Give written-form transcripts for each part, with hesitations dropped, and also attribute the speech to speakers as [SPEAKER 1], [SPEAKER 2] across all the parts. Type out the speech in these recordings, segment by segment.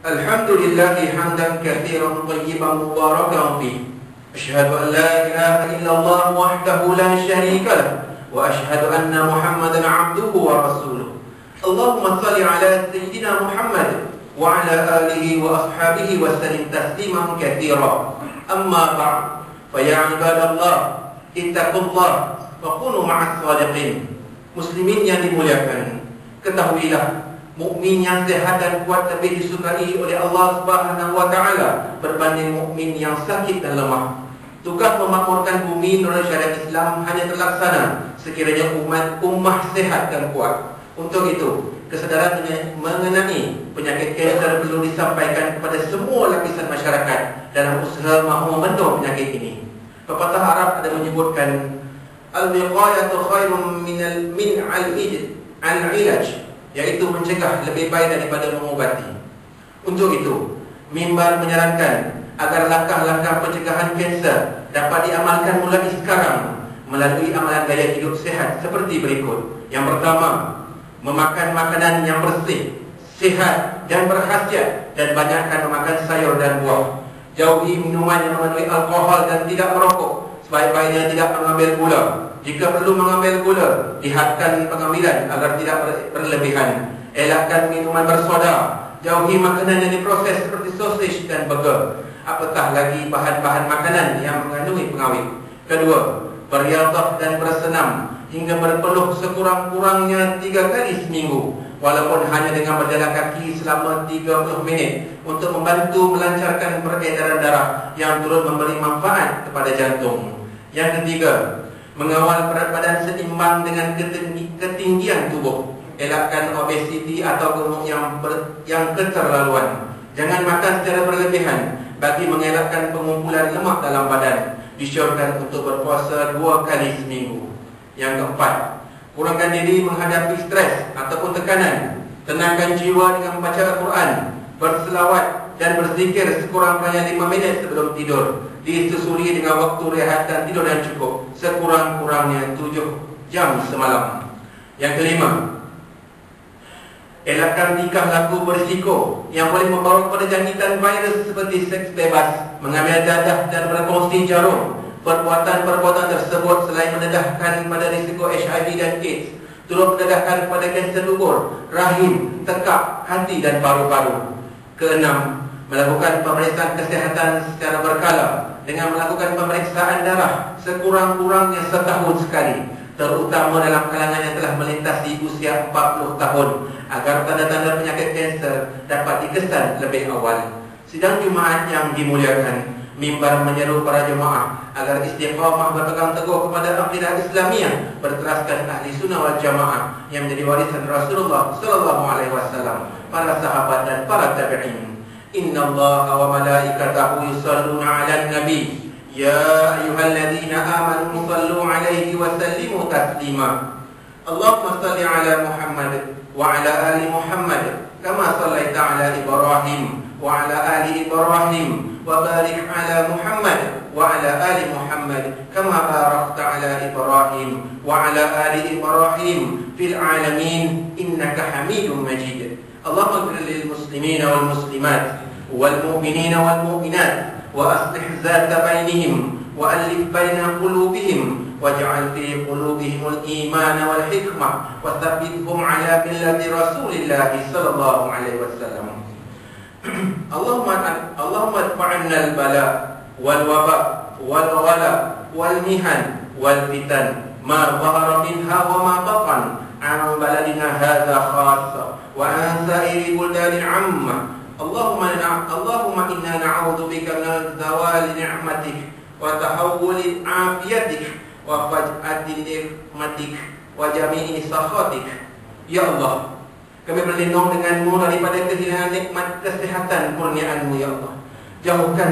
[SPEAKER 1] Alhamdulillahi hamdan katsiran thayyiban mubarakan fihi. Asyhadu an la ilaha illallah wahdahu la syarika lah wa asyhadu anna Muhammadan 'abduhu wa rasuluh. Allahumma shalli ala sayyidina Muhammad wa ala alihi wa ashabihi wa sallim tasliman katsira. Amma ba'd, fa ya ibadallah ittaqullah wa kunu ma'as shadiqin. Muslimin yang dimuliakan, ketahuilah mukmin yang sehat dan kuat lebih disukai oleh Allah Subhanahu wa taala berbanding mukmin yang sakit dan lemah. Tugas memakmurkan bumi menurut syariat Islam hanya terlaksana sekiranya ummah sehat dan kuat. Untuk itu, kesadaran mengenai penyakit kanser perlu disampaikan kepada semua lapisan masyarakat dalam usaha mahu membendung penyakit ini. Pepatah Arab ada menyebutkan al-wiqayatu khairun min al-ilaj, yaitu mencegah lebih baik daripada mengobati. Untuk itu, mimbar menyarankan agar langkah-langkah pencegahan kanser dapat diamalkan mulai sekarang melalui amalan gaya hidup sehat seperti berikut. Yang pertama, memakan makanan yang bersih, sehat dan berkhasiat, dan banyakkan memakan sayur dan buah. Jauhi minuman yang mengandung alkohol dan tidak merokok. Sebaik-baiknya tidak mengambil gula. Jika perlu mengambil gula, dihadkan pengambilan agar tidak berlebihan. Elakkan minuman bersoda. Jauhi makanan yang diproses seperti sosis dan burger. Apatah lagi bahan-bahan makanan yang mengandungi pengawet. Kedua, beriadah dan bersenam hingga berpeluh sekurang-kurangnya 3 kali seminggu, walaupun hanya dengan berjalan kaki selama 30 minit untuk membantu melancarkan peredaran darah yang turut memberi manfaat kepada jantung. Yang ketiga, mengawal berat badan seimbang dengan ketinggian tubuh. Elakkan obesiti atau gemuk yang keterlaluan. Jangan makan secara berlebihan bagi mengelakkan pengumpulan lemak dalam badan. Disyorkan untuk berpuasa 2 kali seminggu. Yang keempat, kurangkan diri menghadapi stres ataupun tekanan. Tenangkan jiwa dengan membaca Al-Quran, berselawat dan berzikir sekurang-kurangnya 5 minit sebelum tidur. Disusuri dengan waktu rehat dan tidur yang cukup, sekurang-kurangnya 7 jam semalam. Yang kelima, elakkan tingkah laku berisiko yang boleh membawa kepada jangkitan virus seperti seks bebas, mengambil dadah dan berkongsi jarum. Perbuatan-perbuatan tersebut selain mendedahkan pada risiko HIV dan AIDS, turut mendedahkan pada kanser dubur, rahim, tekak, hati dan paru-paru. Keenam, melakukan pemeriksaan kesihatan secara berkala dengan melakukan pemeriksaan darah sekurang-kurangnya setahun sekali, terutama dalam kalangan yang telah melintasi usia 40 tahun, agar tanda-tanda penyakit kanser dapat dikesan lebih awal. Sidang Jumaat yang dimuliakan, mimbar menyeru para jemaah agar istiqamah berpegang teguh kepada akidah Islamiyah, berteraskan ahli sunnah wal jamaah yang menjadi warisan Rasulullah sallallahu alaihi wasallam, para sahabat dan para tabi'in. Innallaha wa malaikatahu yusholluna 'alan nabi ya ayyuhalladzina amanu shallu 'alaihi wa sallimu taslima. Allahumma shalli 'ala Muhammad wa 'ala ali Muhammad kama shallaita 'ala Ibrahim wa 'ala ali Ibrahim wa barik 'ala Muhammad wa 'ala ali Muhammad kama barakta 'ala Ibrahim wa 'ala ali Ibrahim fil 'alamin innaka Hamidum Majid. Allahumma ighfir lil muslimina wal muslimat wal mu'minina wal mu'minat wa aslih zata bainihim wa alif baina qulubihim waj'al fi qulubihim al-iman wal hikmah wa tsabbithhum 'ala millati Rasulillah sallallahu alaihi wasallam. Allahumma adfa'anna al-bala wal waba wal ghala wal mihan wal fitan ma dhahara minha wa ma batan an baladina hadha khassa wa an sa'iri buldani 'amma. Allahumma inna na'udzu bika min zawali ni'matik wa tahawuli afiyatik wa faj'ati nikmatik wa jami'i sakhatik. Ya Allah, kami berlindung denganmu daripada kehilangan nikmat kesehatan kurniaanmu, ya Allah. Jauhkan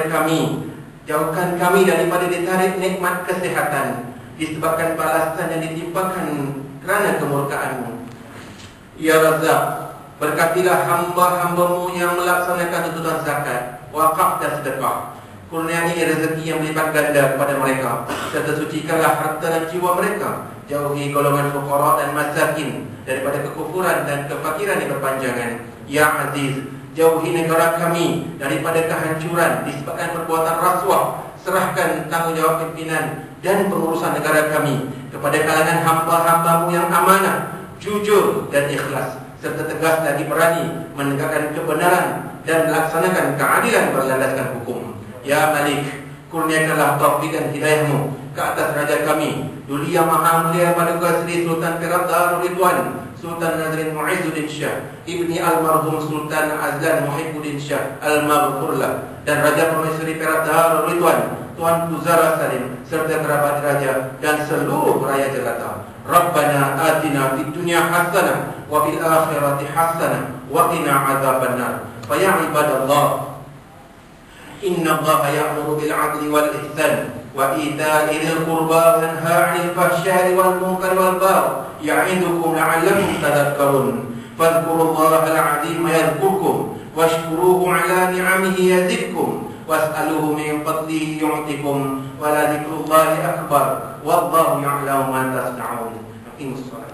[SPEAKER 1] kami daripada ditarik nikmat kesehatan disebabkan balasan yang ditimpakan kerana kemurkaanmu. Ya Razzaq, berkatilah hamba-hambamu yang melaksanakan tuntutan zakat, wakaf dan sedekah. Kurniai rezeki yang berlipat ganda kepada mereka, serta sucikanlah harta dan jiwa mereka. Jauhi golongan fuqara dan masakin daripada kekufuran dan kefakiran yang berpanjangan. Ya Aziz, Jauhi negara kami daripada kehancuran disebabkan perbuatan rasuah. Serahkan tanggungjawab pimpinan dan pengurusan negara kami kepada kalangan hamba-hambamu yang amanah, jujur dan ikhlas, serta tegas lagi berani menegakkan kebenaran dan melaksanakan keadilan berlandaskan hukum. Ya Malik, kurniakanlah taufik dan hidayahmu ke atas raja kami, Duli Yang Maha Mulia Paduka Sri Sultan Perak Darul Ridwan Sultan Nazrin Muizzuddin Shah Ibni Almarhum Sultan Azlan Muhibbuddin Shah Al-Maghfurlah, dan Raja Permaisuri Perak Darul Ridwan Tuan Puzara Salim serta kerabat raja dan seluruh rakyat jelata. Rabbana atina fid dunya hasanah wa fil akhirati hasanah wa qina adzabannar. Fa ya ibadallah, inna Allaha ya'muru bil 'adli wal ihsan wa ita'i dzil qurba wa yanha 'anil fahsya'i wal munkari wal baghi ya'idukum la'allakum tadhakkarun. Fadhkurullaha al-'azima yadhkurkum washkuruhu 'ala ni'amihi yazidkum was'aluhu min fadlihi yu'tikum wa la dzikrullahi akbar wallahu ya'lamu ma tasna'un. Aqimus shalah.